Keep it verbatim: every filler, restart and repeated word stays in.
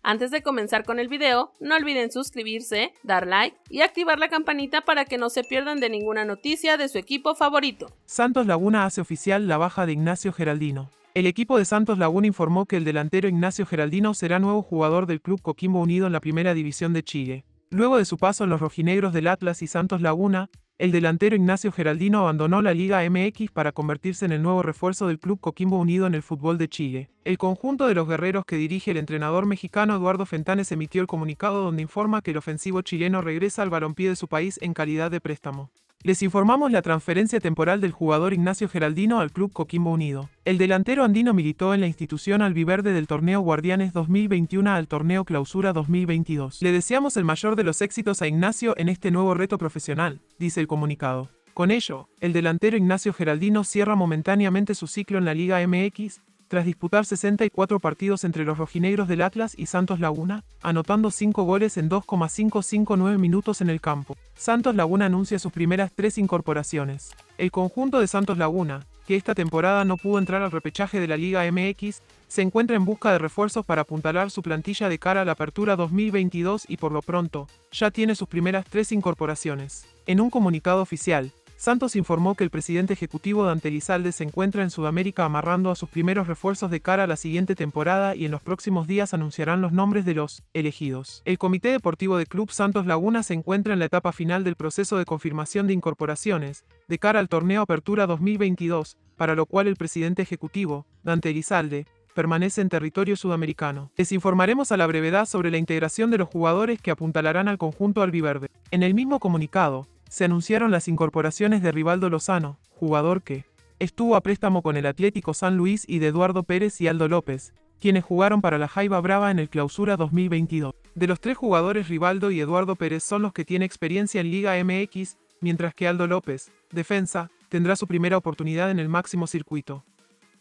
Antes de comenzar con el video, no olviden suscribirse, dar like y activar la campanita para que no se pierdan de ninguna noticia de su equipo favorito. Santos Laguna hace oficial la baja de Ignacio Geraldino. El equipo de Santos Laguna informó que el delantero Ignacio Geraldino será nuevo jugador del club Coquimbo Unido en la Primera División de Chile. Luego de su paso en los rojinegros del Atlas y Santos Laguna, el delantero Ignacio Geraldino abandonó la Liga M X para convertirse en el nuevo refuerzo del club Coquimbo Unido en el fútbol de Chile. El conjunto de los guerreros que dirige el entrenador mexicano Eduardo Fentanes emitió el comunicado donde informa que el ofensivo chileno regresa al balompié de su país en calidad de préstamo. Les informamos la transferencia temporal del jugador Ignacio Geraldino al club Coquimbo Unido. El delantero andino militó en la institución albiverde del torneo Guardianes dos mil veintiuno al torneo Clausura dos mil veintidós. Le deseamos el mayor de los éxitos a Ignacio en este nuevo reto profesional, dice el comunicado. Con ello, el delantero Ignacio Geraldino cierra momentáneamente su ciclo en la Liga M X, tras disputar sesenta y cuatro partidos entre los rojinegros del Atlas y Santos Laguna, anotando cinco goles en dos coma quinientos cincuenta y nueve minutos en el campo. Santos Laguna anuncia sus primeras tres incorporaciones. El conjunto de Santos Laguna, que esta temporada no pudo entrar al repechaje de la Liga M X, se encuentra en busca de refuerzos para apuntalar su plantilla de cara a la Apertura dos mil veintidós y por lo pronto, ya tiene sus primeras tres incorporaciones. En un comunicado oficial, Santos informó que el presidente ejecutivo Dante Elizalde se encuentra en Sudamérica amarrando a sus primeros refuerzos de cara a la siguiente temporada y en los próximos días anunciarán los nombres de los elegidos. El Comité Deportivo de Club Santos Laguna se encuentra en la etapa final del proceso de confirmación de incorporaciones, de cara al torneo Apertura dos mil veintidós, para lo cual el presidente ejecutivo, Dante Elizalde, permanece en territorio sudamericano. Les informaremos a la brevedad sobre la integración de los jugadores que apuntalarán al conjunto albiverde. En el mismo comunicado, se anunciaron las incorporaciones de Rivaldo Lozano, jugador que estuvo a préstamo con el Atlético San Luis, y de Eduardo Pérez y Aldo López, quienes jugaron para la Jaiba Brava en el Clausura dos mil veintidós. De los tres jugadores, Rivaldo y Eduardo Pérez son los que tienen experiencia en Liga M X, mientras que Aldo López, defensa, tendrá su primera oportunidad en el máximo circuito.